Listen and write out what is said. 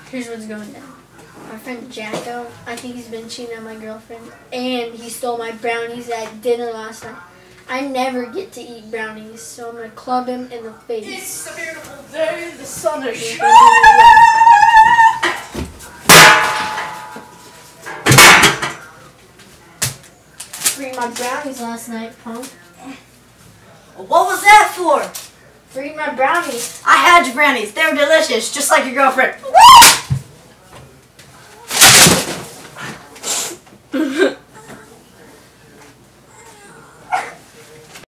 Here's what's going down. My friend Jacko, I think he's been cheating on my girlfriend, and he stole my brownies at dinner last night. I never get to eat brownies, so I'm going to club him in the face. It's a beautiful day, the sun is shining. Free my brownies last night, punk. What was that for? Free my brownies. I had your brownies. They were delicious, just like your girlfriend.